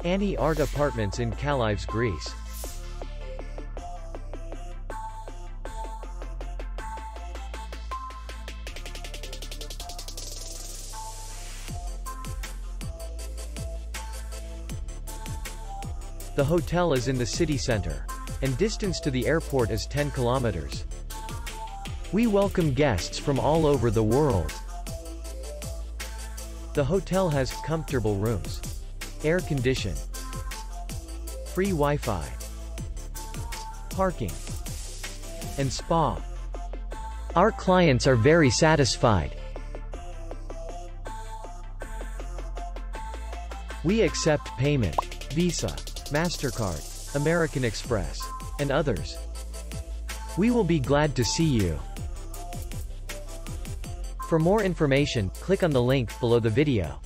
Anni Art Apartments in Kalyves, Greece. The hotel is in the city center, and distance to the airport is 10 kilometers. We welcome guests from all over the world. The hotel has comfortable rooms, air condition, free Wi-Fi, parking, and spa. Our clients are very satisfied. We accept payment, Visa, MasterCard, American Express, and others. We will be glad to see you. For more information, click on the link below the video.